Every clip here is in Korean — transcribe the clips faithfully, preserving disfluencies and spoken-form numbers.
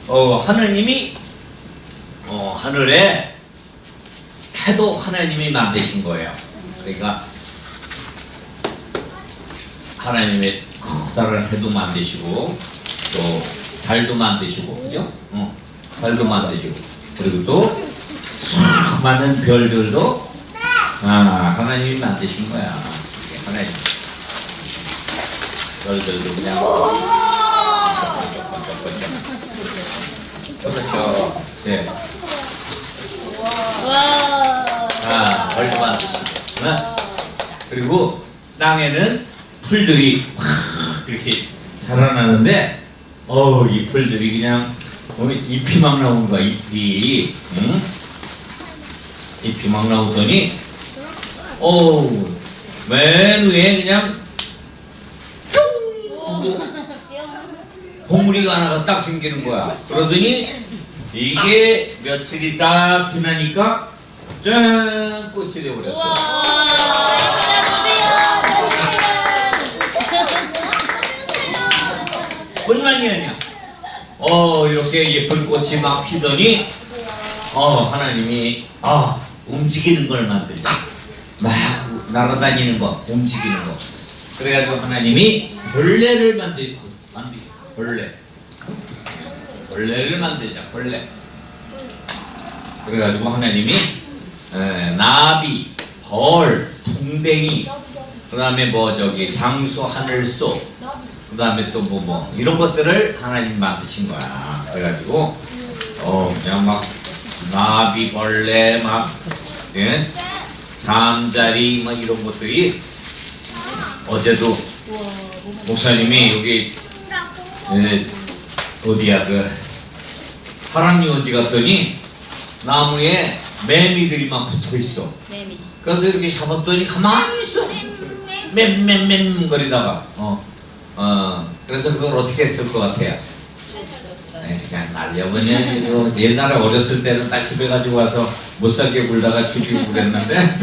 어, 하느님이 어, 하늘에 해도 하나님이 만드신 거예요. 그러니까 하나님의 커다란 해도 만드시고 또 달도 만드시고, 그죠? 어, 달도 만드시고, 그리고 또 수많은 별들도 아, 하나님이 만드신 거야. 하나님 별들도 그냥 그렇죠. 네. 아, 별도 만드시고, 어? 그리고 땅에는 풀들이 확 이렇게 자라나는데, 어, 이 풀들이 그냥 어, 잎이 막 나오는 거야. 잎이, 응? 잎이 막 나오더니, 어, 맨 위에 그냥 봉우리가 하나가 딱 생기는 거야. 그러더니 이게 며칠이 딱 지나니까 짠, 꽃이 되어버렸어. 뿐만이 아니야. 어, 이렇게 예쁜 꽃이 막 피더니 어, 하나님이 아, 움직이는 걸 만들자. 막 날아다니는 거, 움직이는 거. 그래가지고 하나님이 벌레를 만들, 만들, 벌레. 벌레를 만들자, 벌레. 그래가지고 하나님이 에, 나비, 벌, 풍뎅이, 그 다음에 뭐 저기 장수, 하늘소, 그 다음에 또 뭐 뭐 이런 것들을 하나님 만드신 거야. 그래가지고 어 그냥 막 나비, 벌레, 막 예? 잠자리 막 이런 것들이, 어제도 목사님이 여기 예, 어디야 그 파랑유원지 갔더니 나무에 매미들이 막 붙어 있어. 매미. 그래서 이렇게 잡았더니 가만히 있어. 맴맴맴 거리다가 어, 어, 그래서 그걸 어떻게 했을 것 같아요? 네, 그냥 날려버려. 옛날에 어렸을 때는 딱 집에 가지고 와서 못 살게 굴다가 죽이고 그랬는데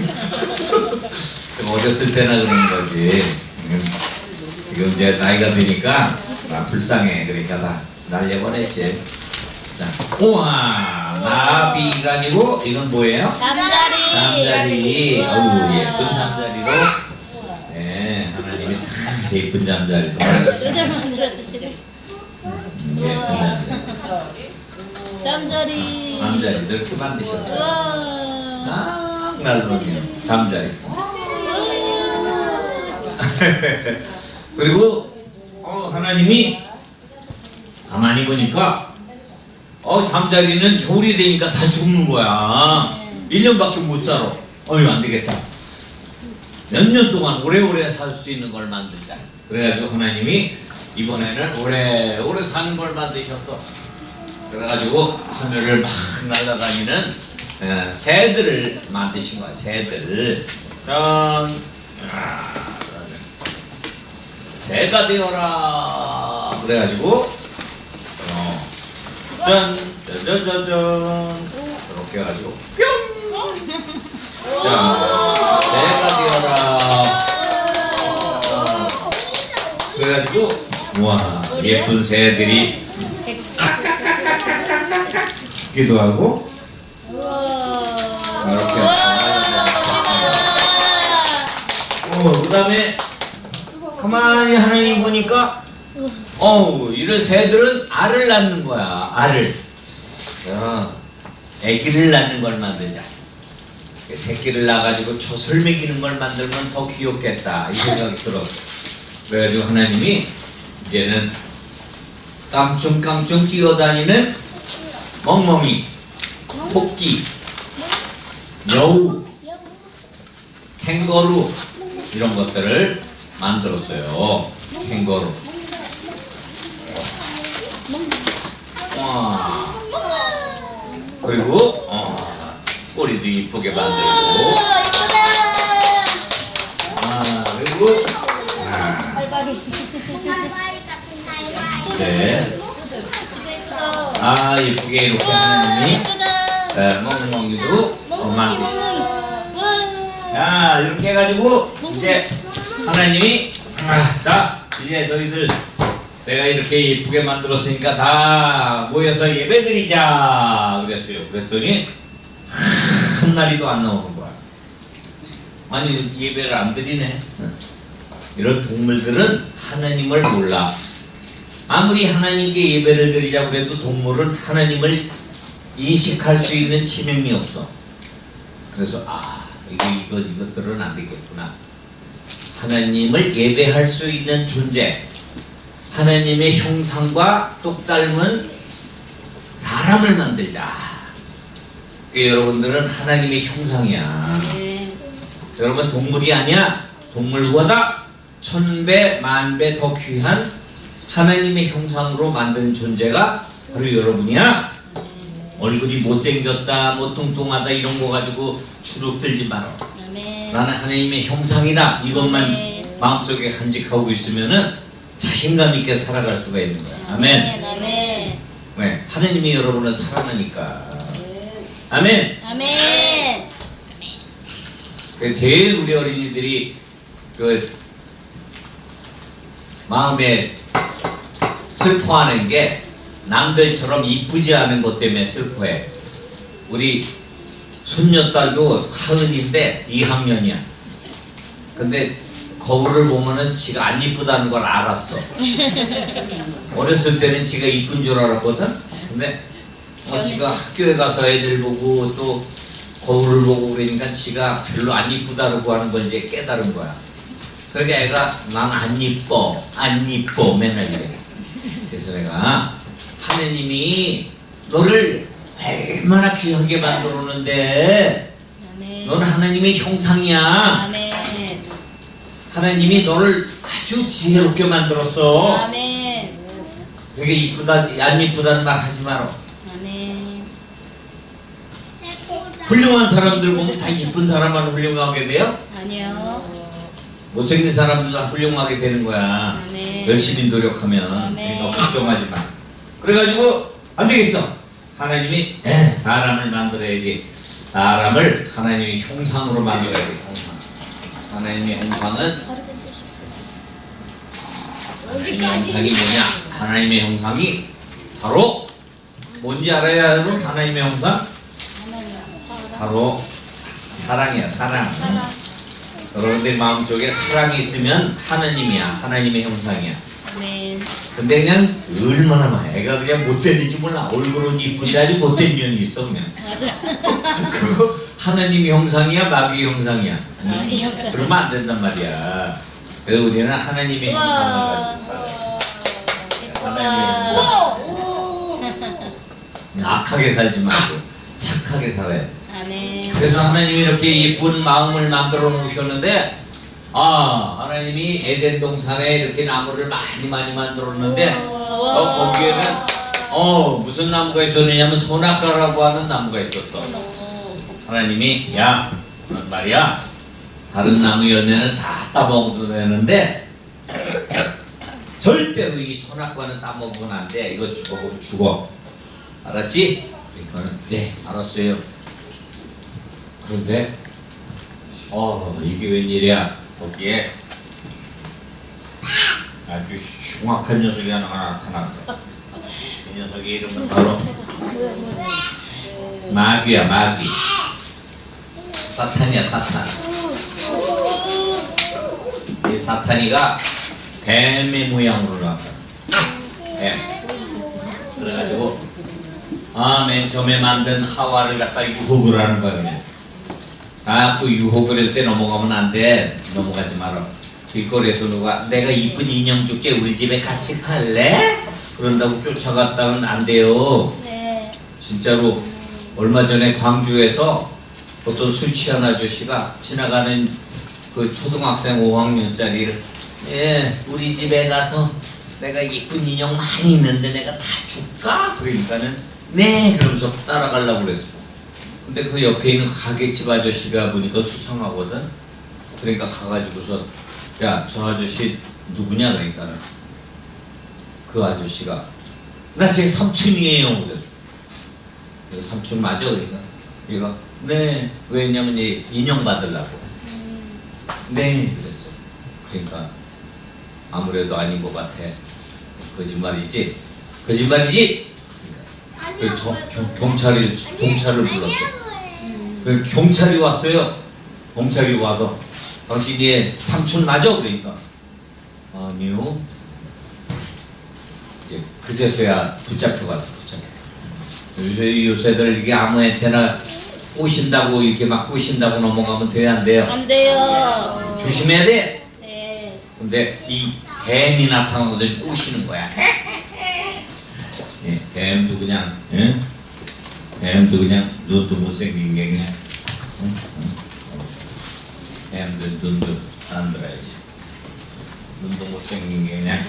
어렸을 때나 그런 거지. 지금 이제 나이가 드니까 아, 불쌍해. 그러니까 다 날려버렸지. 자, 우와, 나비가 아니고 이건 뭐예요? 잠자리. 잠자리. 어우, 예쁜 잠자리로. 네, 하나님이 참 예쁜 잠자리로. 요들 만들어 주시래. 예쁜 잠자리. 잠자리. 잠자리를 이렇게 만드셨어요. 아, 날로네요. 잠자리. 그리고 어, 하나님이 가만히 보니까 어, 잠자리는 겨울이 되니까 다 죽는 거야. 일 년밖에 못 살아. 어휴, 안 되겠다. 몇 년 동안 오래오래 살 수 있는 걸 만들자. 그래가지고 하나님이 이번에는 오래오래 사는 걸 만드셨어. 그래가지고 하늘을 막 날아다니는 에, 새들을 만드신 거야. 새들. 짠. 아, 새가 되어라. 그래가지고 어, 짠, 짜자자잔 이렇게 해가지고 뿅. 자, 새가 되어라. 어, 그래가지고 우와, 예쁜 새들이 기도 하고 이렇게. 어, 그 다음에 가만히 하나님 보니까 어우, 이런 새들은 알을 낳는 거야. 알을. 어, 애기를 낳는 걸 만들자. 새끼를 낳아가지고 젖을 먹이는 걸 만들면 더 귀엽겠다, 이 생각이 들어. 그래가지고 하나님이 이제는 깡충깡충 뛰어다니는 멍멍이, 토끼, 여우, 캥거루 이런 것들을 만들었어요. 캥거루. 와. 그리고 어, 꼬리도 이쁘게 만들고. 아, 그리고 아, 네. 아, 이쁘게 이렇게 하나님이 멍멍이도 만드시고. 자, 이렇게 해가지고 이제 하나님이 아, 자, 이제 너희들 내가 이렇게 예쁘게 만들었으니까 다 모여서 예배드리자 그랬어요. 그랬더니 한 마리도 안 나오는 거야. 아니 예배를 안 드리네. 이런 동물들은 하나님을 몰라. 아무리 하나님께 예배를 드리자고 해도 동물은 하나님을 인식할 수 있는 지능이 없어. 그래서 아 이거 이거 이것들은 안 되겠구나. 하나님을 예배할 수 있는 존재, 하나님의 형상과 똑 닮은 사람을 만들자. 그 여러분들은 하나님의 형상이야. 네. 여러분 동물이 아니야. 동물보다 천배 만배 더 귀한 하나님의 형상으로 만든 존재가 바로 여러분이야. 얼굴이 못생겼다 뭐 뚱뚱하다 이런 거 가지고 주눅 들지 마라. 아멘. 나는 하나님의 형상이다 이것만 아멘. 마음속에 간직하고 있으면은 자신감 있게 살아갈 수가 있는 거야. 아멘. 아멘. 네, 하나님이 여러분을 사랑하니까. 아멘. 아멘. 그래서 제일 우리 어린이들이 그 마음에 슬퍼하는 게 남들처럼 이쁘지 않은 것 때문에 슬퍼해. 우리 손녀딸도 하은인데 이 학년이야. 근데 거울을 보면은 지가 안 이쁘다는 걸 알았어. 어렸을 때는 지가 이쁜 줄 알았거든. 근데 어, 지가 학교에 가서 애들 보고 또 거울을 보고 그러니까 지가 별로 안 이쁘다고 하는 걸 이제 깨달은 거야. 그러니까 애가 난 안 이뻐 안 이뻐 맨날 이래. 그래서 내가 하느님이 너를 얼마나 귀하게 만들었는데 아멘. 너는 하나님의 형상이야. 아멘. 하나님이 너를 아주 지혜롭게 만들었어. 아멘. 되게 이쁘다 안 이쁘다는 말 하지 마라. 아멘. 훌륭한 사람들 보면 다 이쁜 사람만 훌륭하게 돼요? 아니요. 못생긴 사람도 다 훌륭하게 되는 거야. 아멘. 열심히 노력하면. 아멘. 그러니까 걱정하지 마. 그래가지고 안 되겠어. 하나님이 에, 사람을 만들어야지. 사람을 하나님의 형상으로 만들어야 돼. 형상. 하나님의 형상은 하나님의 형상이 뭐냐? 하나님의 형상이 바로 뭔지 알아야 여러분? 하나님의 형상? 바로 사랑이야. 사랑. 여러분들 마음속에 사랑이 있으면 하나님이야. 하나님의 형상이야. 아멘. 근데 그냥 얼마나 많아. 애가 그냥 못생긴지 몰라. 얼굴은 이쁜데 아주 못된 년이 있어 그냥. 맞아. 그거 하나님의 형상이야 마귀의 형상이야. 마귀 형상. 그러면 안 된단 말이야. 그래서 우리는 하나님의 형상을 가지고 살아요. 하나님의 형상. 악하게 살지 말고 착하게 살아야 돼. 아멘. 그래서 하나님이 이렇게 예쁜 마음을 만들어 놓으셨는데, 아 하나님이 에덴 동산에 이렇게 나무를 많이 많이 만들었는데 어, 거기에는 어 무슨 나무가 있었느냐면 선악과라고 하는 나무가 있었어. 하나님이 야 말이야 다른 나무 열매는 다 따먹어도 되는데 절대로 이 선악과는 따먹으면 안 돼. 이거 죽어 죽어. 알았지? 그러니까는 네 알았어요. 그런데 어 이게 웬일이야. 거기에 아주 흉악한 녀석이 하나가 나타났어. 이 녀석의 이름은 바로 마귀야. 마귀. 사탄이야. 사탄. 이 사탄이가 뱀의 모양으로 나타났어. 뱀. 그래가지고 아 맨 처음에 만든 하와를 갖다 유혹을 하는 거야. 그냥. 아, 그 유혹을 할 때 넘어가면 안 돼. 넘어가지 마라. 길거리에서 누가 내가 이쁜 인형 줄게 우리 집에 같이 갈래? 그런다고 쫓아갔다면 안 돼요. 네. 진짜로 얼마 전에 광주에서 어떤 술 취한 아저씨가 지나가는 그 초등학생 오 학년짜리를 예, 우리 집에 가서 내가 이쁜 인형 많이 있는데 내가 다 줄까? 그러니까는 네 그러면서 따라가려고 그랬어. 근데 그 옆에 있는 가게집 아저씨가 보니까 수상하거든. 그러니까 가가지고서 야 저 아저씨 누구냐 그러니까는 그 아저씨가 나 제 삼촌이에요. 그래서 삼촌 맞아? 그러니까 얘가 네 왜냐면 얘 인형 받으려고. 네 그랬어. 그러니까 아무래도 아닌 것 같아. 거짓말이지? 거짓말이지? 그 저, 경, 경찰이 경찰을 불렀어. 그 경찰이 왔어요. 경찰이 와서 당신이 삼촌 맞아? 그러니까 아니요. 이제 그제서야 붙잡혀갔어. 붙잡혀. 요새 요새들 이게 아무한테나 꼬신다고 이렇게 막 꼬신다고 넘어가면 돼야 안 돼요? 안 돼요. 조심해야 돼. 네. 근데 이 뱀이 나타나거든 꼬시는 거야. 예, 뱀도 그냥, 예? 뱀도 그냥 눈도 못생긴 게 그냥, 응? 응? 뱀들 눈도 안 들어야지. 눈도 못생긴 게 그냥.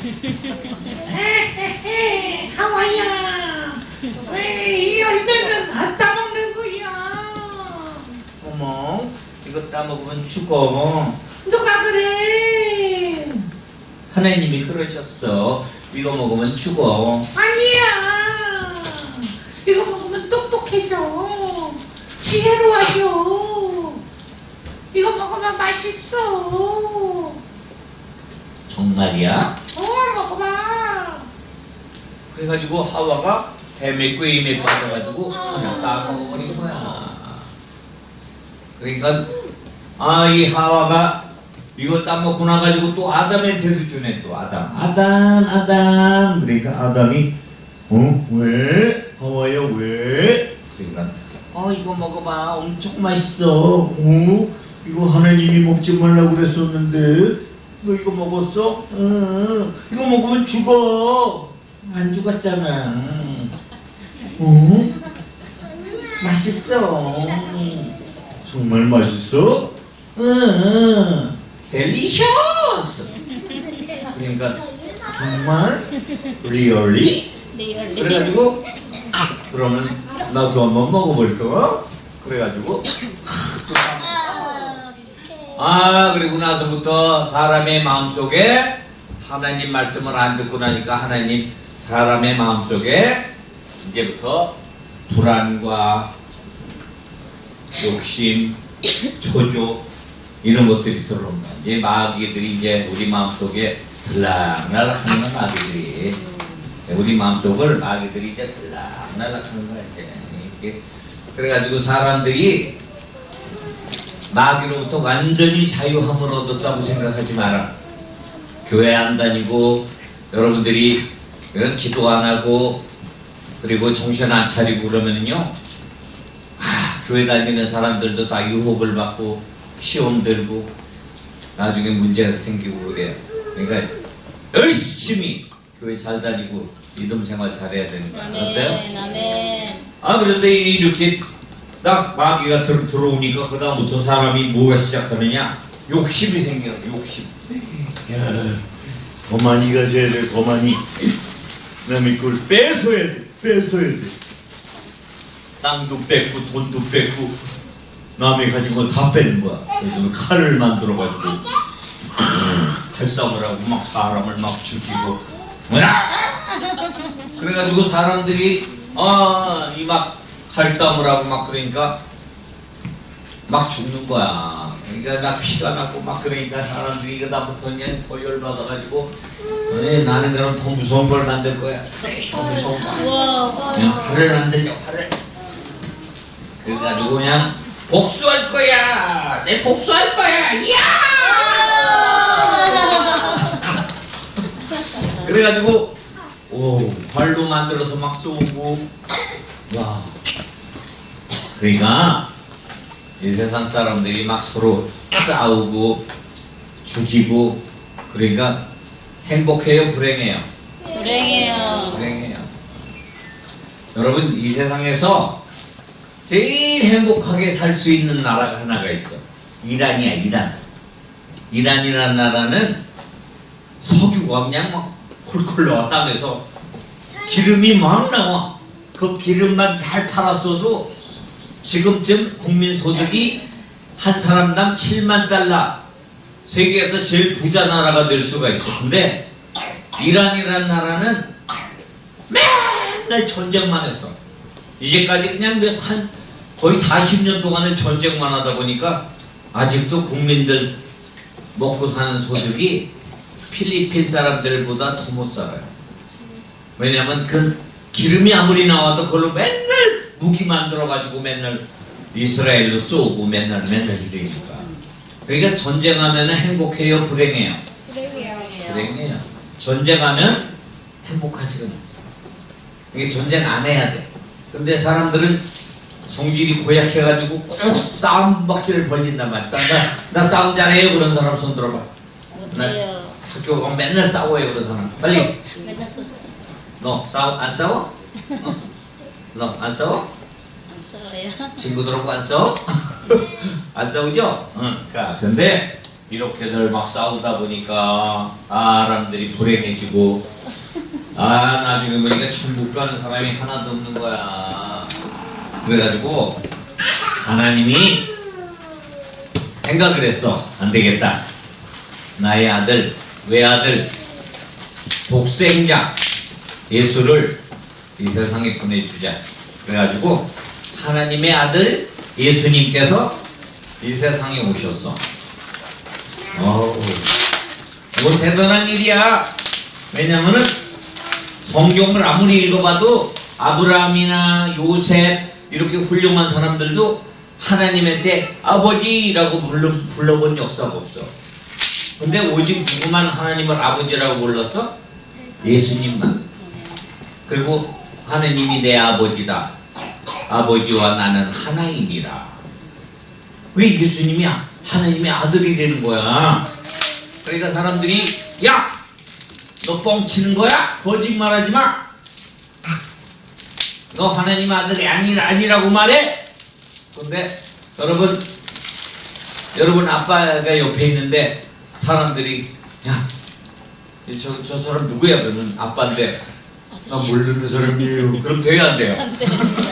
하와야, 왜 이 열매는 안 따먹는 거야? 어머, 이거 따먹으면 죽어. 누가 그래? 하나님이 그러셨어. 이거 먹으면 죽어. 아니야. 이거 먹으면 똑똑해져. 지혜로워져. 이거 먹으면 맛있어. 정말이야? 어, 먹어봐. 그래가지고 하와가 뱀의 꾀임에 빠져가지고 그냥 따먹어버린 거야. 그러니까 아, 이 하와가 이거 따먹고 나가지고 또 아담한테도 주네. 또 아담 아담 아담. 그러니까 아담이 어? 왜? 하와야 왜? 그러니까 아, 이거 먹어봐. 엄청 맛있어. 어? 이거 하나님이 먹지 말라고 그랬었는데 너 이거 먹었어? 응. 이거 먹으면 죽어. 안 죽었잖아. 어? 맛있어. 정말 맛있어? 응. 델리셔스. 그러니까 정말 리얼리? 리얼리. 그래가지고 그러면 나도 한번 먹어볼까? 그래가지고 아, 그리고 나서부터 사람의 마음속에 하나님 말씀을 안 듣고 나니까 하나님 사람의 마음속에 이제부터 불안과 욕심, 초조 이런 것들이 들어온다. 이제 마귀들이 이제 우리 마음속에 들락날락 하는 거야. 마귀들이 우리 마음속을 마귀들이 이제 들락날락 하는 거야. 이제 그래가지고 사람들이 마귀로부터 완전히 자유함을 얻었다고 생각하지 마라. 교회 안 다니고 여러분들이 이런 기도 안 하고 그리고 정신 안 차리고 그러면은요, 아, 교회 다니는 사람들도 다 유혹을 받고 시험 들고 나중에 문제가 생기고 그래요. 그러니까 열심히 교회 잘 다니고 믿음 생활 잘해야 되는 거 알았어요? 아멘. 아멘. 아, 그런데 이렇게 딱 마귀가 들, 들어오니까 그 다음부터 사람이 뭐가 시작하느냐? 욕심이 생겨요. 욕심. 야, 더 많이 가져야 돼. 더 많이. 남의 걸 뺏어야 돼. 뺏어야 돼. 땅도 뺏고 돈도 뺏고 남이 가진 걸 다 뺏는 거야. 그래서 칼을 만들어 가지고 칼싸움을 하고 막 사람을 막 죽이고 뭐야? 그래가지고 사람들이 아, 이 막 칼싸움을 하고 막 그러니까 막 죽는 거야. 그러니까 막 피가 나고 막 그러니까 사람들이 이거 나부터 그냥 더 열받아가지고 에이, 나는 그럼 더 무서운 걸 만들 거야. 에이, 더 무서운 거. 우와. 그냥 화를 만들자, 화를. 그래가지고 그냥 복수할 거야. 내 복수할 거야. 이야! 그래가지고 오, 발로 만들어서 막 쏘고 야. 그러니까 이 세상 사람들이 막 서로 싸우고 죽이고 그러니까 행복해요? 불행해요? 불행해요. 불행해요. 여러분, 이 세상에서 제일 행복하게 살 수 있는 나라가 하나가 있어. 이란이야. 이란. 이란이라는 나라는 석유가 그냥 막 콜콜 나와. 땅에서 기름이 막 나와. 그 기름만 잘 팔았어도 지금쯤 국민소득이 한 사람당 칠만 달러, 세계에서 제일 부자 나라가 될 수가 있어. 근데 이란이라는 나라는 맨날 전쟁만 했어. 이제까지 그냥 몇 한 거의 사십 년 동안을 전쟁만 하다 보니까 아직도 국민들 먹고 사는 소득이 필리핀 사람들보다 더 못 살아요. 왜냐면 그 기름이 아무리 나와도 그걸로 맨날 무기 만들어가지고 맨날 이스라엘로 쏘고 맨날 맨날 이러니까. 그러니까 전쟁하면 행복해요, 불행해요? 불행해요. 전쟁하면 행복하지가 못해. 이게 전쟁 안 해야 돼. 근데 사람들은 성질이 고약해가지고 꼭 싸움 박질을 벌린단 말이야. 나, 나 싸움 잘해요. 그런 사람 손 들어봐. 못해요. 학교 가면 맨날 싸워요. 그런 사람. 빨리. 맨날 쏘죠. 너 싸워? 안 싸워? 어? 너 안 싸워? 안 싸워요. 친구들하고 안 싸워? 안 싸우죠? 응. 그러니까 근데 이렇게들 막 싸우다 보니까 사람들이 불행해지고 아 나중에 보니까 천국 가는 사람이 하나도 없는 거야. 그래가지고 하나님이 생각을 했어. 안 되겠다. 나의 아들, 외아들, 독생자 예수를 이 세상에 보내주자. 그래가지고 하나님의 아들 예수님께서 이 세상에 오셨어. 어우, 이건 대단한 일이야. 왜냐면은 성경을 아무리 읽어봐도 아브라함이나 요셉 이렇게 훌륭한 사람들도 하나님한테 아버지라고 불러, 불러본 역사가 없어. 근데 오직 누구만 하나님을 아버지라고 불렀어? 예수님만. 그리고 하나님이 내 아버지다. 아버지와 나는 하나이니라. 왜 예수님이 하나님의 아들이라는 거야? 그러니까 사람들이 야! 너 뻥치는 거야? 거짓말하지 마! 너 하나님 아들이 아니라, 아니라고 말해? 근데 여러분 여러분 아빠가 옆에 있는데 사람들이 야 저, 저 사람 누구야? 그러면 아빠인데 나 모르는 사람이에요. 그럼 돼야 안 돼요? 안 돼.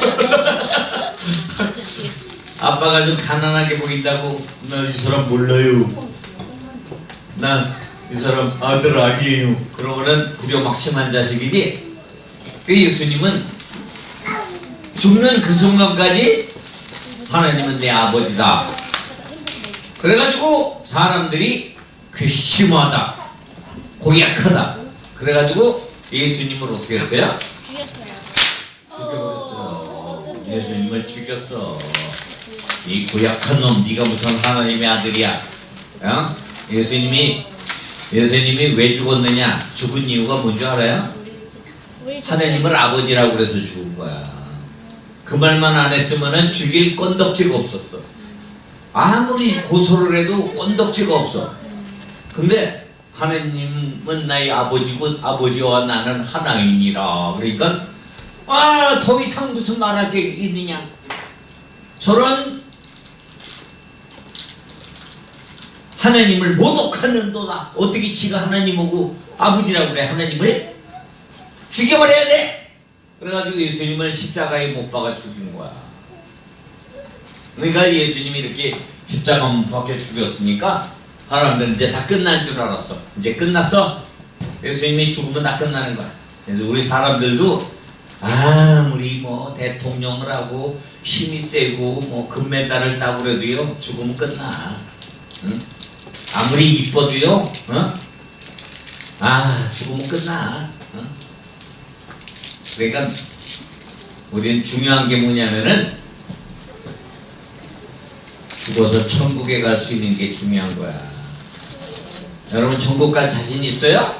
아저씨. 아빠가 좀 가난하게 보인다고 나 이 사람 몰라요. 나 이 사람 아들 아니에요. 그러면은 부려막심한 자식이지. 그 예수님은 죽는 그 순간까지 하나님은 내 아버지다. 그래가지고 사람들이 괘씸하다, 고약하다. 그래가지고 예수님을 어떻게 했어요? 죽였어요. 죽여버렸어. 예수님을 죽였어. 이 고약한 놈, 네가 무슨 하나님의 아들이야? 어? 예수님이 예수님이 왜 죽었느냐? 죽은 이유가 뭔지 알아요? 하나님을 아버지라고 그래서 죽은 거야. 그 말만 안 했으면은 죽일 건덕지가 없었어. 아무리 고소를 해도 건덕지가 없어. 근데 하나님은 나의 아버지고 아버지와 나는 하나이니라. 그러니까 아, 더 이상 무슨 말할 게 있느냐? 저런 하나님을 모독하는도다. 어떻게 지가 하나님하고 아버지라고 그래? 하나님을 죽여버려야 돼. 그래가지고 예수님을 십자가에 못 박아 죽인 거야. 그러니까 예수님이 이렇게 십자가 못 박혀 죽였으니까 사람들은 이제 다 끝난 줄 알았어. 이제 끝났어. 예수님이 죽으면 다 끝나는 거야. 그래서 우리 사람들도 아무리 뭐 대통령을 하고 힘이 세고 뭐 금메달을 따고 그래도요 죽으면 끝나. 응? 아무리 이뻐도요 어? 아 죽으면 끝나. 어? 그러니까 우리는 중요한 게 뭐냐면은 죽어서 천국에 갈 수 있는 게 중요한 거야. 여러분 천국 갈 자신 있어요?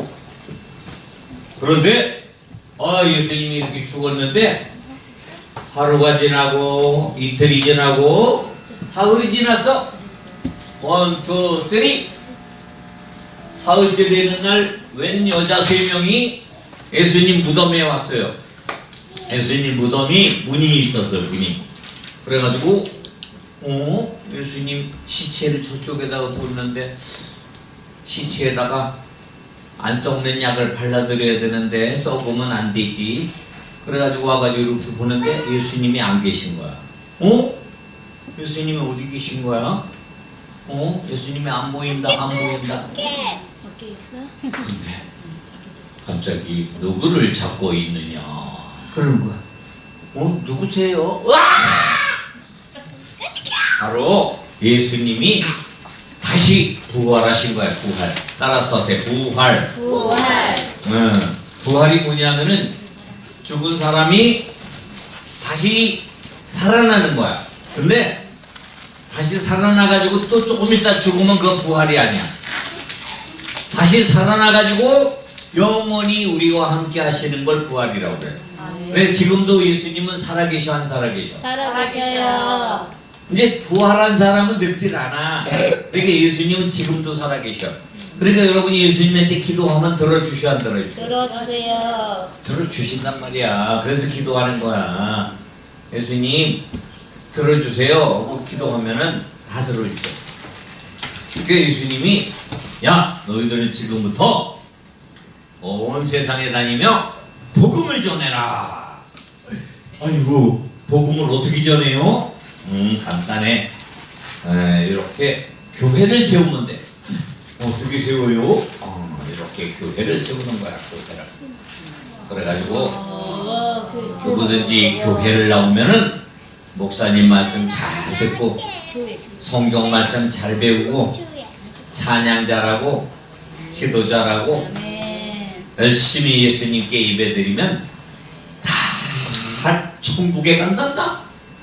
그런데 아 예수님이 이렇게 죽었는데 하루가 지나고 이틀이 지나고 사흘이 지났어. 원, 투, 쓰리. 사흘째 되는 날 웬 여자 세 명이 예수님 무덤에 왔어요. 예수님 무덤이 문이 있었어요. 문이. 그래가지고 어? 예수님 시체를 저쪽에다가 뒀는데 시체에다가 안 썩는 약을 발라드려야 되는데 썩으면 안 되지. 그래가지고 와가지고 이렇게 보는데 예수님이 안 계신 거야. 어? 예수님이 어디 계신 거야? 어? 예수님이 안 보인다, 안 보인다. 밖에 있어? 근데 갑자기 누구를 찾고 있느냐 그러는 거야. 어? 누구세요? 와! 바로 예수님이 다시 부활하신 거야. 부활. 따라서 하세요. 부활. 부활. 응. 부활이 뭐냐면은 죽은 사람이 다시 살아나는 거야. 근데 다시 살아나가지고 또 조금 있다 죽으면 그거 부활이 아니야. 다시 살아나가지고 영원히 우리와 함께 하시는 걸 부활이라고 그래. 왜 지금도 예수님은 살아계셔 안 살아계셔? 살아계셔요. 이제 부활한 사람은 늙질 않아. 그러니까 예수님은 지금도 살아계셔. 그러니까 여러분이 예수님한테 기도하면 들어주셔 안 들어주셔? 들어주세요. 들어주신단 말이야. 그래서 기도하는 거야. 예수님 들어주세요 하고 기도하면은 다 들어주셔. 그러니까 예수님이 야 너희들은 지금부터 온 세상에 다니며 복음을 전해라. 아이고 복음을 어떻게 전해요? 음 간단해. 에, 이렇게 교회를 세우면 돼. 어떻게 세워요? 어, 이렇게 교회를 세우는 거야. 교회를. 그래가지고 어, 그, 그, 누구든지 교회를 나오면은 목사님 말씀 잘 듣고 교회, 성경 말씀 잘 배우고 찬양 잘하고 기도 잘하고 아멘. 열심히 예수님께 예배드리면 다 천국에 간단다.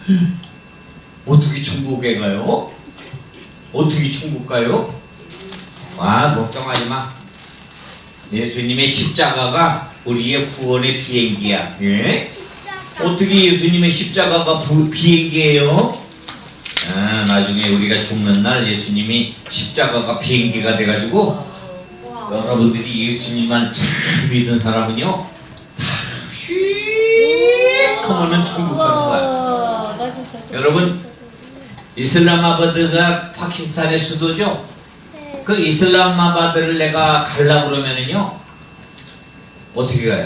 어떻게 천국에 가요? 어떻게 천국 가요? 아 걱정하지 마. 예수님의 십자가가 우리의 구원의 비행기야. 예? 어떻게 예수님의 십자가가 부, 비행기예요? 아, 나중에 우리가 죽는 날 예수님이 십자가가 비행기가 돼가지고 여러분들이 예수님만 참 믿는 사람은요 다휙 하면은 천국 가는 거야. 우와, 맞아, 맞아. 여러분 이슬람마바드가 파키스탄의 수도죠? 그 이슬람마바드를 내가 가려고 그러면은요 어떻게 가요?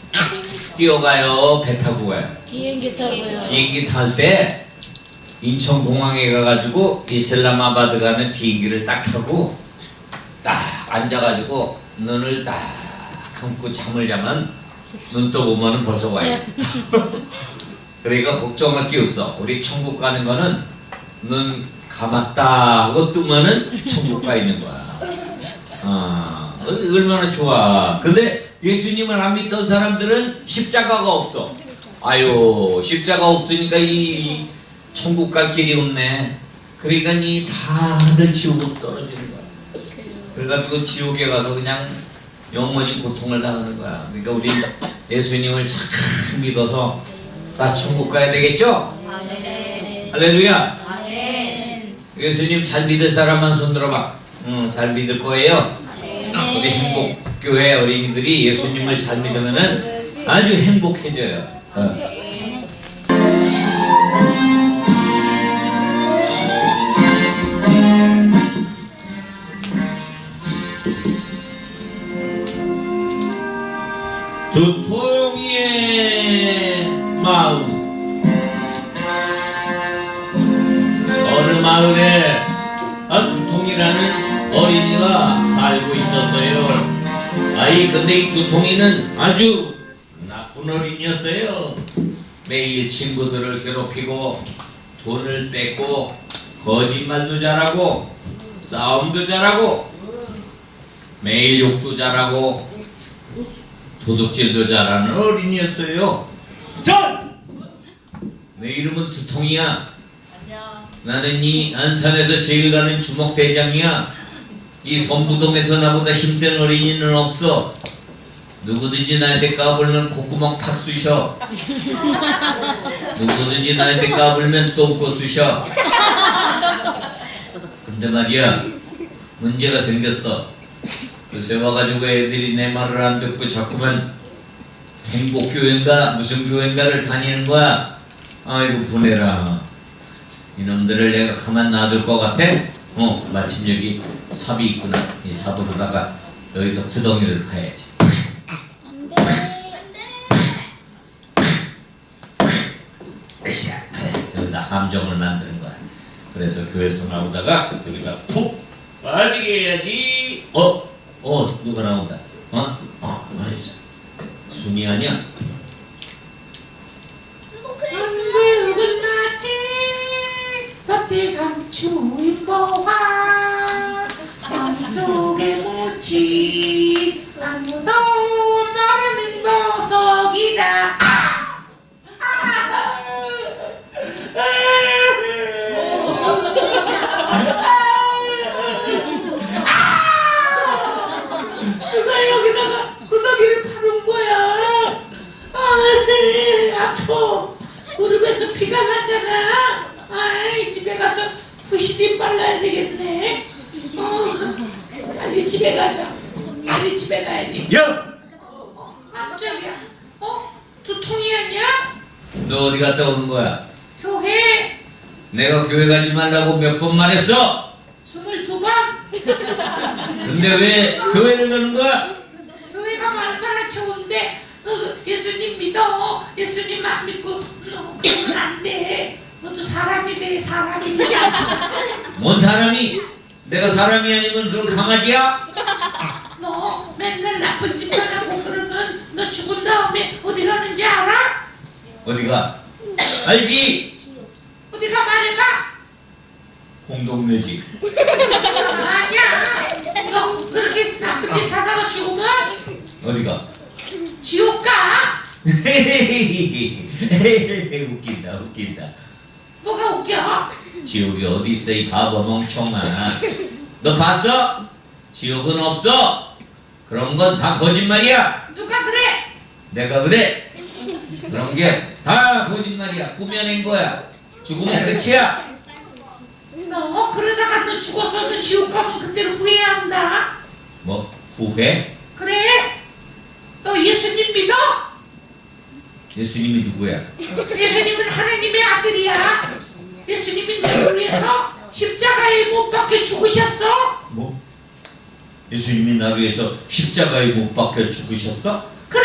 뛰어가요? 배 타고 가요? 비행기 타고요. 비행기 탈 때 인천공항에 가가지고 이슬람마바드 가는 비행기를 딱 타고 딱 앉아가지고 눈을 딱 감고 잠을 자면 눈 떠보면 벌써 와요. 그러니까 걱정할 게 없어. 우리 천국 가는 거는 눈 감았다 하고 뜨면은 천국 가 있는 거야. 아, 얼마나 좋아. 근데 예수님을 안 믿던 사람들은 십자가가 없어. 아유 십자가 없으니까 이 천국 갈 길이 없네. 그러니까 이 다 하늘 지옥으로 떨어지는 거야. 그래가지고 지옥에 가서 그냥 영원히 고통을 당하는 거야. 그러니까 우리 예수님을 참 믿어서 다 천국 가야 되겠죠? 아멘. 할렐루야. 아멘. 예수님 잘 믿을 사람만 손 들어봐. 응, 잘 믿을 거예요. 우리 행복교회 어린이들이 예수님을 잘 믿으면은 아주 행복해져요. 어. 두통이의 마음. 어느 마을에 아, 두통이라는 어린이가 살고 있었어요. 아이 근데 이 두통이는 아주 나쁜 어린이였어요. 매일 친구들을 괴롭히고 돈을 뺏고 거짓말도 잘하고 싸움도 잘하고 매일 욕도 잘하고 도둑질도 잘하는 어린이였어요. 전! 내 이름은 두통이야. 나는 이 안산에서 제일 가는 주먹대장이야. 이 선부동에서 나보다 힘센 어린이는 없어. 누구든지 나한테 까불면 콧구멍 팍 쑤셔. 누구든지 나한테 까불면 똥꼬 쑤셔. 근데 말이야 문제가 생겼어. 요새 와가지고 애들이 내 말을 안 듣고 자꾸만 행복교회인가 무슨 교회인가를 다니는 거야. 아이고 분해라. 이놈들을 내가 가만 놔둘 것 같아? 어 마침 여기 삽이 있구나. 이 삽으로다가 여기다 두덩이를 파야지. 으쌰. 여기다 함정을 만드는 거야. 그래서 교회에서 나오다가 여기다 푹 빠지게 해야지. 어? 어 누가 나온다. 어? 어 아이자 순이 아니야? 붉은 마치 볕에 감추인 보화 마음속에 묻힌 아무도 모르는 그 시딘 발라야 되겠네. 어, 빨리 집에 가자. 빨리 집에 가야지. 야! 어, 깜짝이야. 어? 두통이 아니야? 너 어디 갔다 오는 거야? 교회 내가 교회 가지 말라고 몇 번 말했어? 스물두 번? 근데 왜 교회를 가는 거야? 교회가 얼마나 좋은데 너도 예수님 믿어. 예수님 안 믿고 너 그러면 안 돼. 너도 사람이 돼. 사람이 돼. 뭔 사람이? 내가 사람이 아니면 그런 강아지야? 너 맨날 나쁜 짓만 하고 그러면 너 죽은 다음에 어디 가는지 알아? 어디가? 알지? 어디가 말해봐. 공동묘지. 아니야. 너 그렇게 나쁜 짓 하다가 죽으면 어디가? 지옥 가. 웃긴다 웃긴다. 뭐가 웃겨? 지옥이 어디 있어 이 바보 멍청아. 너 봤어? 지옥은 없어. 그런 건 다 거짓말이야. 누가 그래? 내가 그래. 그런 게 다 거짓말이야. 꾸며낸 거야. 죽으면 끝이야. 너 그러다가 너 죽어서 너 지옥 가면 그때를 후회한다. 뭐 후회? 그래? 너 예수님 믿어? 예수님이 누구야? 예수님은 하나님의 아들이야. 예수님이 너를 위해서 십자가에 못 박혀 죽으셨어. 뭐? 예수님이 나를 위해서 십자가에 못 박혀 죽으셨어? 그래?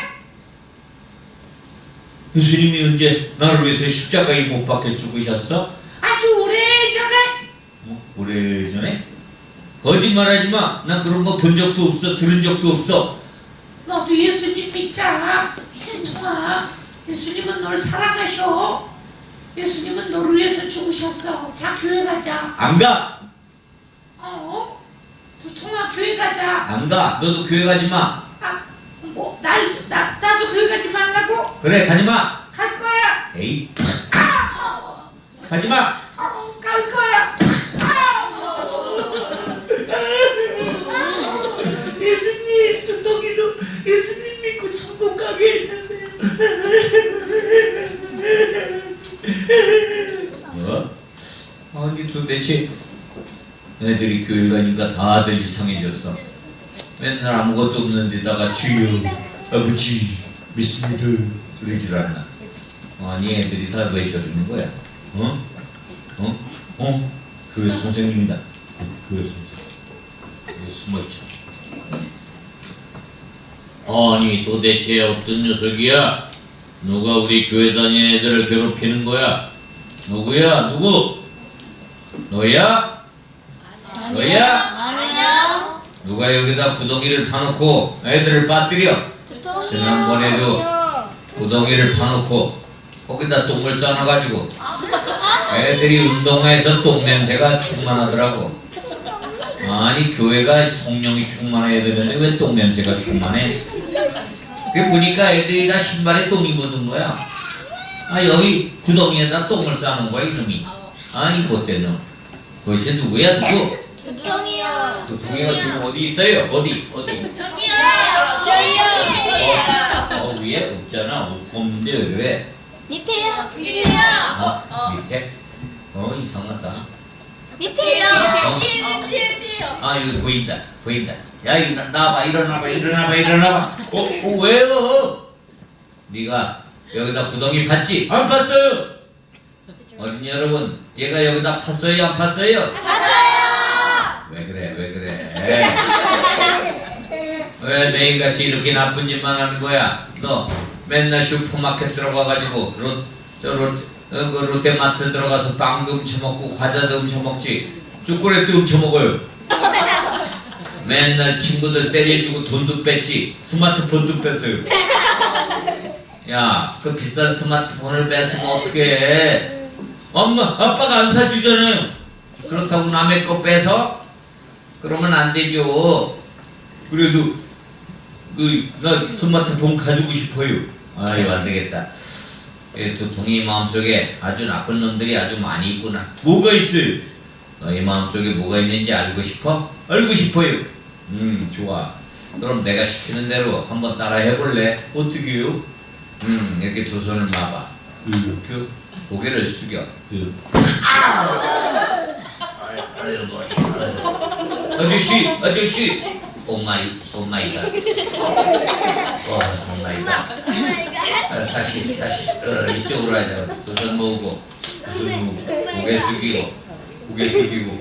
예수님이 언제 나를 위해서 십자가에 못 박혀 죽으셨어? 아주 오래전에. 뭐? 오래전에? 거짓말하지 마. 난 그런 거 본 적도 없어. 들은 적도 없어. 너도 예수님 믿자. 신통아, 예수님은 널 사랑하셔. 예수님은 너를 위해서 죽으셨어. 자, 교회 가자. 안 가. 어? 두통아, 교회 가자. 안 가. 너도 교회 가지 마. 아, 뭐, 날, 나, 나도 교회 가지 말라고? 그래, 가지 마. 갈 거야. 에이. 가지 마. 어, 갈 거야. 예수님, 두통이도 예수님 믿고 천국 가게 해주세요. 어? 아니 도대체 애들이 교회 가니까 다들 이상해졌어. 맨날 아무것도 없는 데다가 주여 아버지 믿습니다 그러질 않나. 아니 애들이 다 왜 저러는 거야? 어? 어? 어? 교회 선생님이다. 교회 선생님 왜 숨어있죠? 아니 도대체 어떤 녀석이야? 누가 우리 교회 다니는 애들을 괴롭히는 거야? 누구야? 누구? 너야? 너야? 아니요. 누가 여기다 구덩이를 파놓고 애들을 빠뜨려? 지난번에도 구덩이를 파놓고 거기다 똥을 싸놔가지고 애들이 운동해서 똥냄새가 충만하더라고. 아니 교회가 성령이 충만해야 되는데 왜 똥냄새가 충만해? 그 보니까 애들이 다 신발에 똥이 묻은 거야. 아 여기 구덩이에다 똥을 싸는 거야 이놈이. 아이 못된 놈. 도대체 누구야 누구? 두통이요. 두통이가 지금 어디 있어요? 어디? 어디? 여기요. 저요. 어 위에 없잖아. 없는데 왜? 밑에요. 밑에요. 어? 밑에? 어 이상하다. 밑에요. 어? 아 여기 보인다 보인다. 야 이거 나- 나와봐 일어나봐 일어나봐 일어나봐. 어? 어 왜요? 네가 여기다 구덩이 팠지? 안 팠어요. 어린이 여러분 얘가 여기다 팠어요 안 팠어요? 봤어요. 왜 그래 왜 그래? 왜 매일같이 이렇게 나쁜 짓만 하는 거야? 너 맨날 슈퍼마켓 들어가가지고 롯, 저 롯, 어, 그 롯데마트 들어가서 빵도 훔쳐먹고 과자도 훔쳐먹지 초콜릿도 훔쳐먹어요. 맨날 친구들 때려주고 돈도 뺐지 스마트폰도 뺐어요. 야 그 비싼 스마트폰을 뺐으면 어떡해. 엄마 아빠가 안 사주잖아요. 그렇다고 남의 거 빼서? 그러면 안 되죠. 그래도 그 나 스마트폰 가지고 싶어요. 아유 안 되겠다. 이 두통이 마음속에 아주 나쁜 놈들이 아주 많이 있구나. 뭐가 있어요? 너희 마음속에 뭐가 있는지 알고 싶어? 알고 싶어요. 음 좋아. 그럼 내가 시키는 대로 한번 따라 해볼래? 어떻게 해요? 음 이렇게 두 손을 놔봐. 이렇게 고개를 숙여. 이렇게. 아유 머리. 아유. 아저씨, 아저씨. 오마이, 오마이갓. 와, 오마이갓. 아, 다시, 다시. 어, 이쪽으로 하자. 두 손 모으고, 두 손 모으고, 고개 숙이고, 고개 숙이고.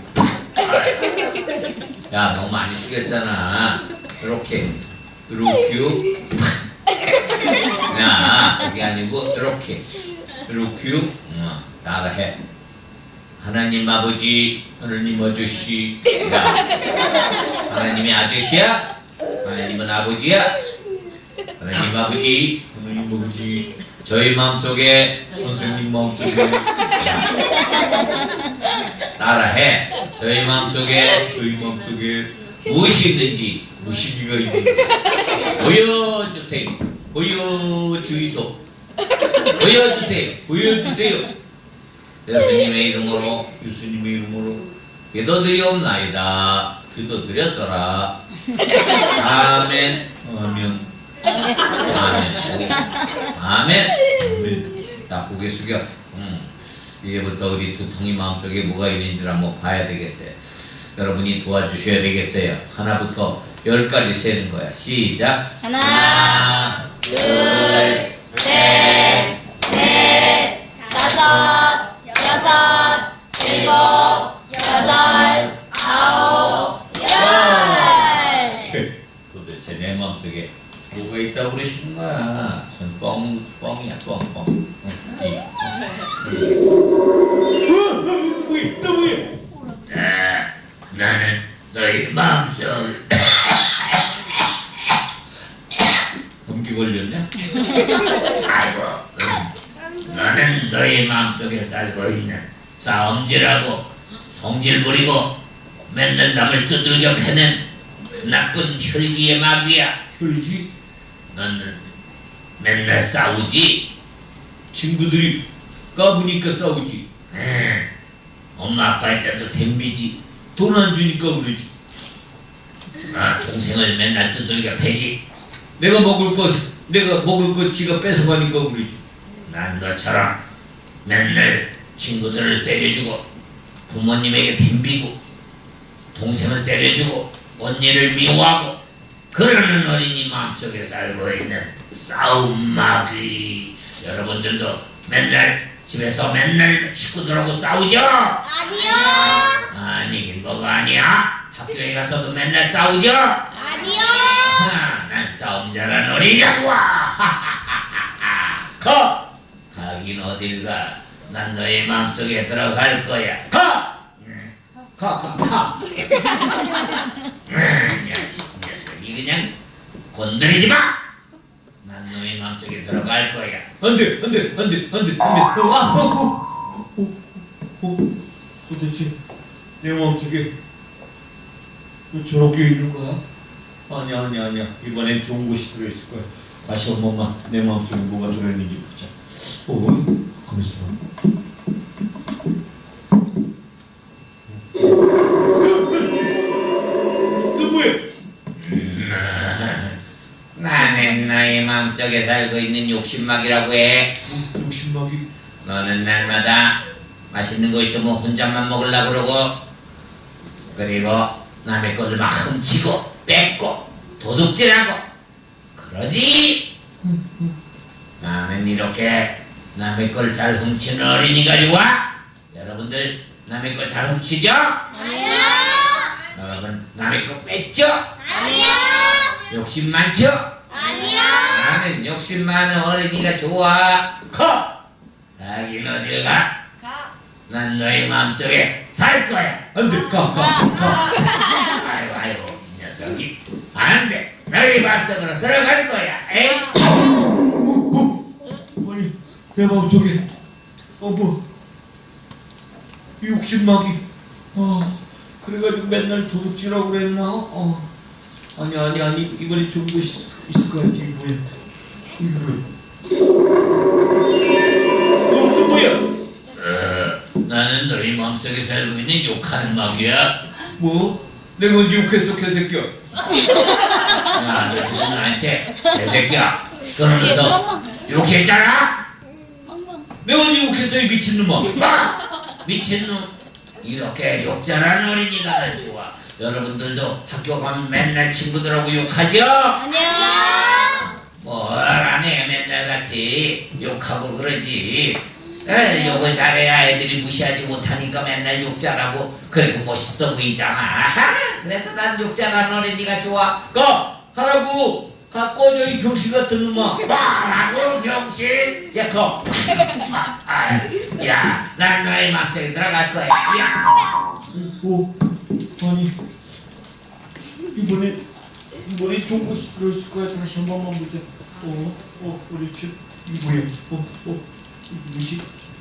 야, 너무 많이 숙였잖아. 이렇게, 이렇게. 야, 그게 아니고 이렇게, 이렇게. 어, 따라해. 하나님 아버지, 하나님 아저씨. 야, 하나님이 아저씨야? 하나님은 아버지야? 하나님 아버지, 하나님 아버지. 저희 마음속에, 선생님 마음속에. 따라해. 저희 마음속에, 저희 마음속에 무엇이 있는지, 무시기가 있는지 보여주세요. 보여주이소. 보여주세요. 보여주세요. 예수님의 이름으로, 예수님의 이름으로 기도드리옵나이다. 기도드렸더라. 아멘. 아멘. 아멘. 아멘. 아멘. 자, 고개 숙여. 음. 이제부터 우리 두통이 마음속에 뭐가 있는지 한번 봐야 되겠어요. 여러분이 도와주셔야 되겠어요. 하나부터 열까지 세는 거야. 시작. 하나, 하나, 둘, 셋, 넷, 다섯, 여섯, 일곱, 여덟, 아홉, 열. 切. 도대체 내 마음속에 뭐가 있다고 그러시는 거야. 전 뻥, 뻥이야, 뻥, 뻥. 응. 뭐야, 너 뭐야? 나는 너희 마음속. 감기 걸렸냐? 아이고, 응. 너는 너희 마음속에 살고 있는 싸움질하고 성질 부리고 맨날 남을 두들겨 패는 나쁜 혈기의 마귀야. 혈기? 너는 맨날 싸우지? 친구들이 까부니까 싸우지. 에, 엄마 아빠한테도 댐비지. 돈 안 주니까 그러지. 아, 동생을 맨날 두들겨 패지. 내가 먹을 것, 내가 먹을 것 지가 뺏어가니까 그러지. 난 너처럼 맨날 친구들을 때려주고 부모님에게 덤비고 동생을 때려주고 언니를 미워하고 그러는 어린이 마음속에 살고 있는 싸움 마귀. 여러분들도 맨날 집에서 맨날 식구들하고 싸우죠? 아니요. 아니긴 뭐가 아니야? 학교에 가서도 맨날 싸우죠? 아니요. 아, 난 싸움 잘하는 어린이라고. 가! 가긴 어딜 가? 난 너의 마음속에 들어갈 거야. 가! 가, 가, 가. 음, 야, 이 녀석이 그냥 건드리지 마! 난 너의 마음속에 들어갈 거야. 안 돼, 안 돼, 안 돼, 안 돼, 안 돼. 어, 아, 어, 어, 어, 어, 도대체 내 마음속에 왜 저렇게 있는 거야? 아니야, 아니야, 아니야. 이번엔 좋은 것이 들어있을 거야. 다시 한 번만 내 마음속에 뭐가 들어있는지 보자. 어, 가만있어 봐. 나는 너의 마음속에 살고 있는 욕심막이라고 해. 욕심막이? 너는 날마다 맛있는 거 있으면 혼자만 먹으려고 그러고 그리고 남의 것을 막 훔치고 뺏고 도둑질하고 그러지? 나는 이렇게 남의 걸 잘 훔치는 어린이가 좋아? 여러분들 남의 걸 잘 훔치죠? 아니요. 여러분 남의 거 뺏죠? 아니요. 욕심 많죠? 아니요. 나는 욕심 많은 어린이가 좋아. 가! 가긴 어딜 가? 가. 난 너의 마음속에 살 거야. 안 돼. 가, 가, 가. 아이고, 아이고, 이 녀석이. 안 돼. 너의 마음속으로 들어갈 거야. 에이? 어, 어? 아니, 내 마음속에. 어, 뭐. 욕심막이. 어, 그래가지고 맨날 도둑질하고 그랬나? 어. 아니 아니 아니 이번에 좋은 거 있, 있을 것 같아. 이게 뭐야? 이게 뭐야? 어, 또 뭐야? 어, 나는 너희 마음속에 살고 있는 욕하는 마귀야. 뭐? 내가 언제 욕했어, 개새끼야? 야, 너 지금 나한테 개새끼야 그러면서 욕했잖아? 내가 언제 욕했어, 이 미친놈아? 마! 미친놈. 이렇게 욕잘하는 어린이가 난 좋아. 여러분들도 학교 가면 맨날 친구들하고 욕하죠? 아니요. 뭘 안해. 맨날 같이 욕하고 그러지. 에, 욕을 잘해야 애들이 무시하지 못하니까 맨날 욕 잘하고 그리고 멋있어 보이잖아. 그래서 난 욕 잘하는 어린이가 좋아. 가! 가라고! 가 꺼져 이 병신 같은 놈아. 뭐라고 병신? 야 거. 야, 난 너의 맘속에 들어갈 거야. 야. 오, 아니 이번에 이번에 좋은 것이 들어있을 거야. 다시 한 번만 보자. 어, 어, 그렇지. 이거 뭐야? 어, 어, 이거 뭐지?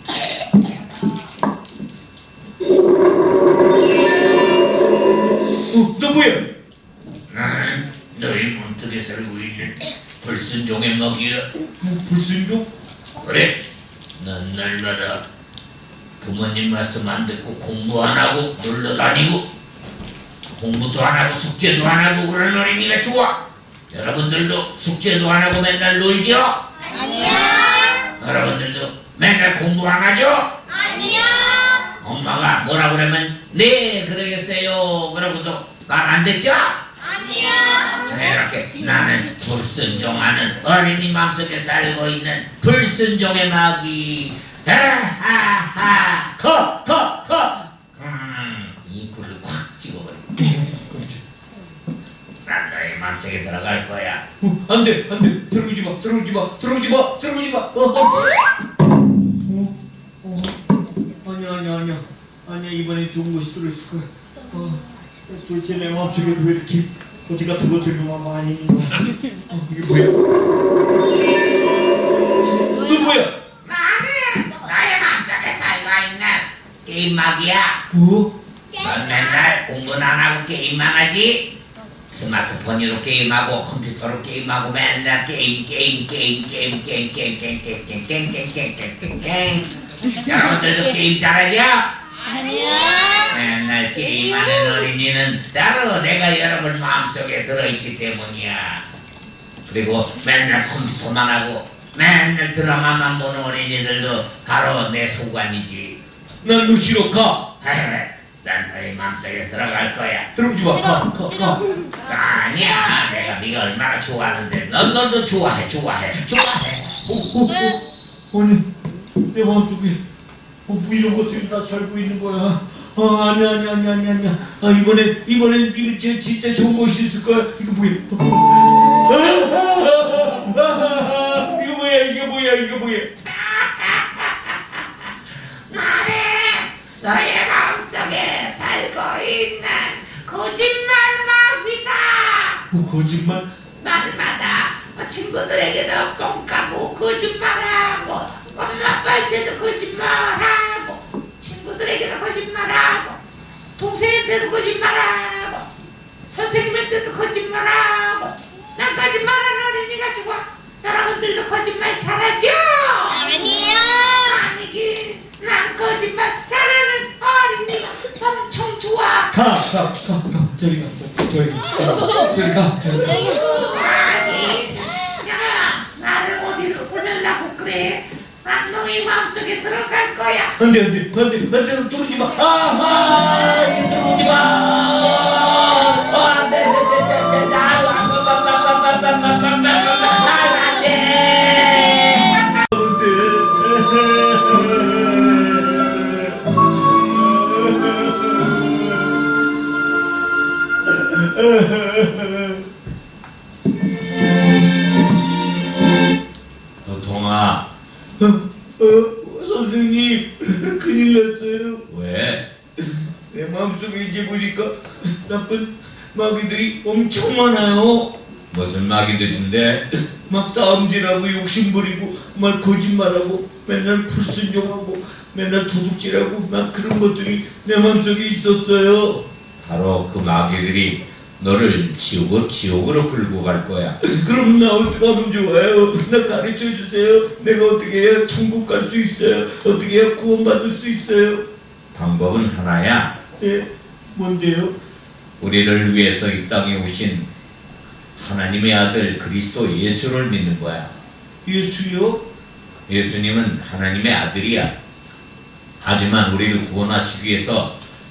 어, 너 뭐야? 나는 너희 몸속에 살고 있는 불순종의 먹이야. 뭐 불순종? 그래. 난 날마다 부모님 말씀 안 듣고 공부 안 하고 놀러 다니고 공부도 안 하고 숙제도 안 하고 그런 어린이가 좋아. 여러분들도 숙제도 안 하고 맨날 놀죠? 아니요. 여러분들도 맨날 공부 안 하죠? 아니요. 엄마가 뭐라 그러면 네 그러겠어요 그러고도 말 안 듣죠? 아니요. 이렇게 나는 불순종하는 어린이 마음속에 살고 있는 불순종의 마귀. 하하하 커커커 음, 이 굴을 콱 찍어버려. 난 너의 마음속에 들어갈 거야. 어, 안 돼, 안 돼. 들어오지 마, 들어오지 마, 들어오지 마, 들어오지 마. 어, 어. 어, 어. 아니야, 아니야, 아니야. 아니야, 이번에 좋은 것이 들어있을 거야. 어, 도대체 내 마음속에 왜 이렇게 거지 같은 것들이 많이 있는 거야? 어, 이게 뭐야? 너 뭐야? 나는 너의 마음속에 살고 있는 게임 마귀야. 뭐? 넌 맨날 공부는 안 하고 게임만 하지? 스마트폰으로 게임하고 컴퓨터로 게임하고 맨날 게임 게임 게임 게임 게임 게임 게임 게임 게임 게임 게임 게임 게임 게임. 여러분들도 게임 잘하죠? 아니요. 맨날 게임하는 어린이는 따로 내가 여러분 마음속에 들어있기 때문이야. 그리고 맨날 컴퓨터만 하고 맨날 드라마만 보는 어린이들도 바로 내 소관이지. 난 너 싫어, 가. 난 너의 마음속에 들어갈 거야. 들어오지 마, 가, 가, 가. 아니야. 내가 네가 얼마나 좋아하는데. 넌 너도 좋아해 좋아해 좋아해. 어, 어, 어. 아니, 내 마음속에 어, 뭐 이런 것들이 다 살고 있는 거야. 아, 아니야, 아니야, 아니야, 아니야, 아니야. 아, 이번에, 이번에 이거 진- 진짜 좋은 것이 있을 거야. 이거 뭐야? 아, 아, 아, 아, 아, 이거 뭐야, 이거 뭐야, 이거 뭐야. 나는 너의 마음속에 살고 있는 거짓말 마귀다. 어, 거짓말? 날마다 친구들에게도 똥 까고 거짓말하고 엄마 아빠한테도 거짓말하고 친구들에게도 거짓말하고 동생한테도 거짓말하고 선생님한테도 거짓말하고 난 거짓말하는 어린이가 좋아. 여러분들도 거짓말 잘하죠? 아니요. 아니긴 난 거짓말 잘하는 어린이가 엄청 좋아. 가, 가, 가, 가. 저리 가, 저리 가. 저리 가, 저리 가. 아니 야 나를 어디로 보내려고 그래. 난 너희 마음속에 들어갈 거야. 안 돼, 안 돼, 안 돼, 안 돼, 들어오지 마. 아, 아, 이거 들어오지 마. 아, 안 돼, 안 돼, 안 돼, 안 돼. 안 돼. 도통아. 어, 어, 선생님, 큰일 났어요. 왜? 내 마음속에 이제 보니까 나쁜 마귀들이 엄청 많아요. 무슨 마귀들인데? 막 싸움질하고 욕심부리고 막 거짓말하고 맨날 불순종하고 맨날 도둑질하고 막 그런 것들이 내 마음속에 있었어요. 바로 그 마귀들이 너를 지옥, 지옥으로 끌고 갈 거야. 그럼 나 어떻게 하면 좋아요? 나 가르쳐 주세요. 내가 어떻게 해야 천국 갈 수 있어요? 어떻게 해야 구원받을 수 있어요? 방법은 하나야. 예, 뭔데요? 우리를 위해서 이 땅에 오신 하나님의 아들 그리스도 예수를 믿는 거야. 예수요? 예수님은 하나님의 아들이야. 하지만 우리를 구원하시기 위해서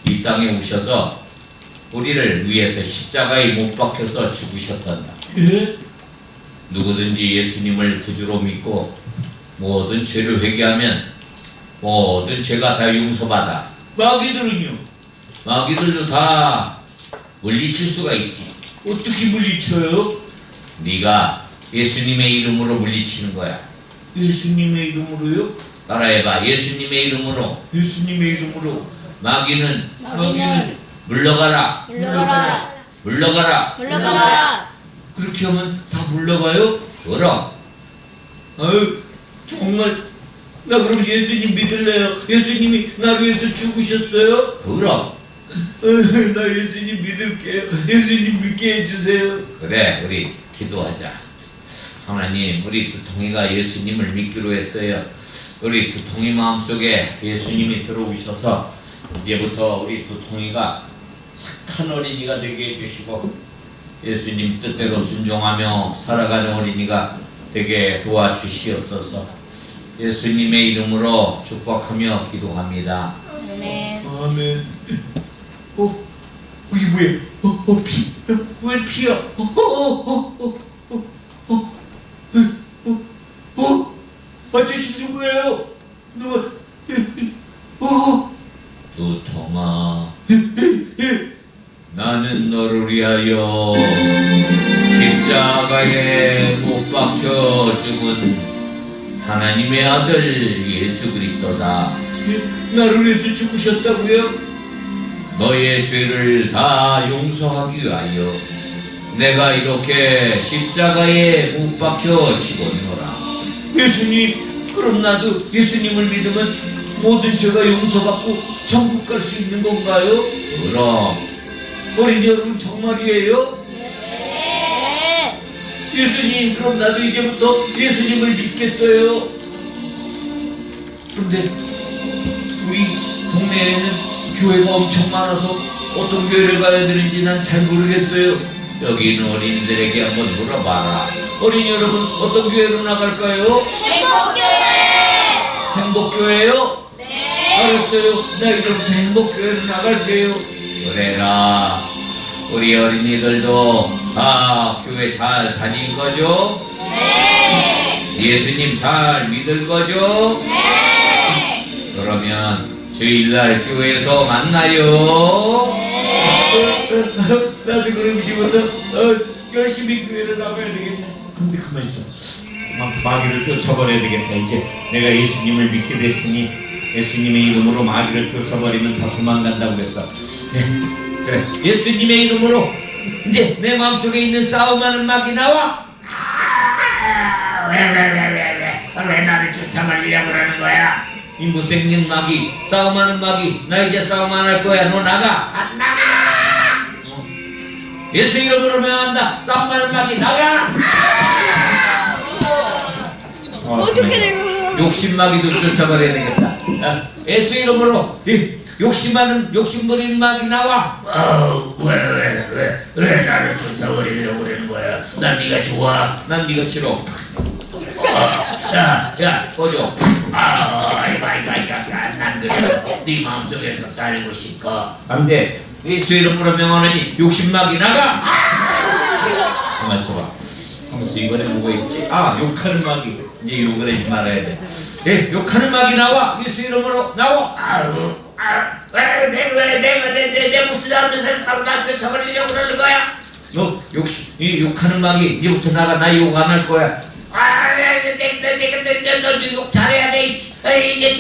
이 땅에 오셔서 우리를 위해서 십자가에 못 박혀서 죽으셨단다. 예? 누구든지 예수님을 구주로 믿고 모든 죄를 회개하면 모든 죄가 다 용서받아. 마귀들은요? 마귀들도 다 물리칠 수가 있지. 어떻게 물리쳐요? 네가 예수님의 이름으로 물리치는 거야. 예수님의 이름으로요? 따라해봐. 예수님의 이름으로. 예수님의 이름으로. 마귀는 마귀는 물러가라. 물러가라. 물러가라. 물러가라. 그렇게 하면 다 물러가요? 그럼 아유, 정말 나 그럼 예수님 믿을래요. 예수님이 나를 위해서 죽으셨어요? 그럼 어휴, 나 예수님 믿을게요. 예수님 믿게 해주세요. 그래, 우리 기도하자. 하나님, 우리 두통이가 예수님을 믿기로 했어요. 우리 두통이 마음속에 예수님이 들어오셔서 이제부터 우리 두통이가 착한 어린이가 되게 해주시고 예수님 뜻대로 순종하며 살아가는 어린이가 되게 도와주시옵소서. 예수님의 이름으로 축복하며 기도합니다. 아멘. 아멘. 어, 어 이게 뭐야? 어, 어, 피. 어, 왜 피야? 어, 어, 어, 어, 어, 어, 어, 어, 어, 아저씨 누구예요? 누가? 어, 두통아, 예, 예. 나는 너를 위하여 십자가에 못 박혀 죽은 하나님의 아들 예수 그리스도다. 예, 나를 위해서 죽으셨다고요? 너의 죄를 다 용서하기 위하여 내가 이렇게 십자가에 못 박혀 죽었노라. 예수님, 그럼 나도 예수님을 믿으면 모든 죄가 용서받고 천국 갈 수 있는 건가요? 그럼 어린이 여러분 정말이에요? 네. 예수님, 그럼 나도 이제부터 예수님을 믿겠어요. 그런데 우리 동네에는 교회가 엄청 많아서 어떤 교회를 가야 되는지 난 잘 모르겠어요. 여기 있는 어린이들에게 한번 물어봐라. 어린이 여러분, 어떤 교회로 나갈까요? 행복교회. 행복교회요? 네. 알았어요. 나 이제부터 행복교회로 나갈게요. 그래라. 우리 어린이들도 다 교회 잘 다닌 거죠? 네. 예수님 잘 믿을 거죠? 네. 그러면 주일날 교회에서 만나요. 어, 어, 나도 그럼 이제부터 어, 열심히 교회를 나가야 되겠네. 근데 가만히 있어. 막 마귀를 쫓아버려야 되겠다. 이제 내가 예수님을 믿게 됐으니 예수님의 이름으로 마귀를 쫓아버리면 다 도망간다고 그랬어. 네, 그래. 예수님의 이름으로 이제 내 마음속에 있는 싸움하는 마귀 나와. 왜 왜 왜 왜 왜 왜 나를 쫓아버리려고 그러는 거야? 이 못생긴 마귀, 싸움하는 마귀, 나 이제 싸움 안 할 거야. 너 나가. 안 나가! 어. 예수 이름으로 명한다. 싸움하는 마귀 나가. 어, 어떻게 된 거야? 욕심 마귀도 쫓아버려야 되겠다. 야, 예수 이름으로 이 욕심하는 욕심부리는 마귀 나와. 어, 왜 왜 왜 왜 나를 쫓아버리려고 그러는 거야? 난 네가 좋아. 난 네가 싫어. 어, 야, 야, 꺼져. 아, 이거 이거 이거 난 그래. 네 마음속에서 살고 싶어. 안돼. 예수 이름으로 명하느니 욕심 마귀 나가. 가만 있어봐. 가만 있어. 이번에 뭐가 있지? 아, 욕하는 마귀. 이제 욕을 하지 말아야 돼. 예, 욕하는 마귀 나와. 예수 이름으로 나와. 아우, 아, 왜 내가 왜 내가 내내 무슨 잘못을 하고 나 쫓아버리려고 그러는 거야? 너 욕심 이 욕하는 마귀 이제부터 나가. 나 욕 안 할 거야. 아, 내가 내가 내가 너도 욕 잘해야 돼. 이씨, 이제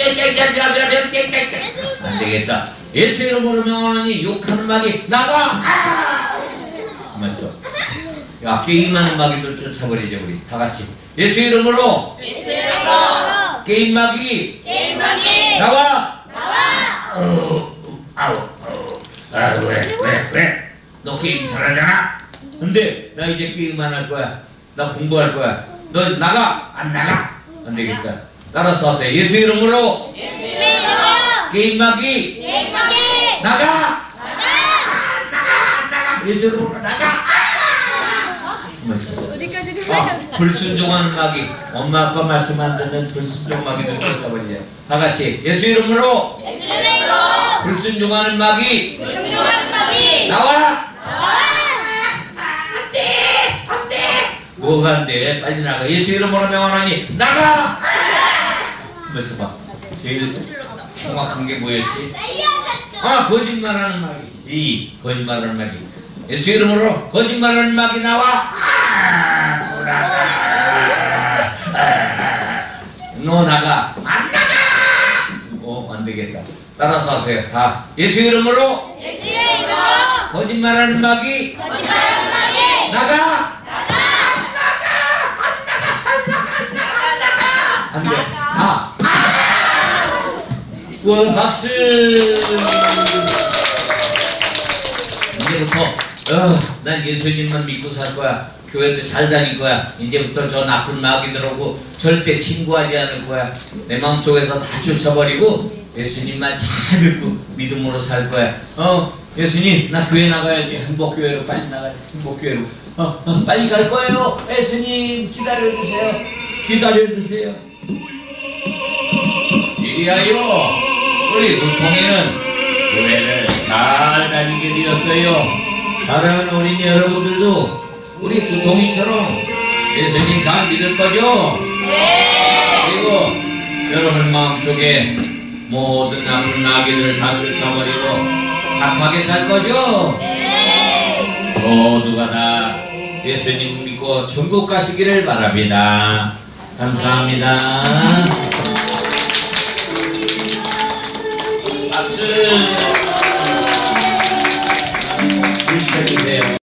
안 되겠다. 예수 이름으로 명하느니 욕하는 마귀 나가. 가만 있어. 야, 게임하는 마귀들 쫓아버리자 우리 다 같이. 예수 이름으로 예수 이름으로 게임 마귀 게임하기 나와. 나와. 아우, 아우, 아우, 아, 왜, 왜, 왜? 너 게임 잘하잖아? 근데 나 이제 게임 안 할 거야. 나 공부할 거야. 너 나가. 안 나가? 안 되겠다. 따라서 하세요. 예수 이름으로 예수 이름으로 게임 마귀 게임하기 나가. 나가. 안 나가? 예수 이름으로 나가. 가만 있어. 어디까지 아, 불순종하는 마귀, 엄마 아빠 말씀 안 듣는 불순종 마귀들 쫓아버리자. 다 같이 예수 이름으로 예수 이름으로 불순종하는 마귀 불순종하는 마귀 나와. 나와. 안돼 안돼. 뭐가 안돼? 빨리 나가. 예수 이름으로 명하나니 나가. 하면서 봐. 제일 정확한 게 뭐였지? 아, 거짓말하는 마귀. 이 거짓말하는 마귀. 예수 이름으로 거짓말하는 마귀 나와. 아, 너 나가. 아, 너 나가. 안 나가. 어, 안 되겠다. 따라서 하세요. 다. 예수 이름으로 예수 이름으로 거짓말하는 마귀 거짓말하는 마귀 나가. 나가. 안 돼. 다. 원 박수. 이제부터 어, 난 예수님만 믿고 살 거야. 교회도 잘 다닐 거야. 이제부터 저 나쁜 마귀들하고 절대 친구하지 않을 거야. 내 마음속에서 다 쫓아버리고 예수님만 잘 믿고 믿음으로 살 거야. 어, 예수님 나 교회 나가야지. 행복교회로 빨리 나가야지. 행복교회로. 어, 어, 빨리 갈 거예요. 예수님 기다려주세요. 기다려주세요. 이리하여 우리 구통이는 교회를 잘 다니게 되었어요. 사랑하는 어린이 여러분들도 우리 구통이처럼 예수님 잘 믿을 거죠? 네. 그리고 여러분 마음속에 모든 나쁜 마귀들을 다 쫓아버리고 착하게 살 거죠? 네. 모두가 다 예수님 믿고 천국 가시기를 바랍니다. 감사합니다. 박수.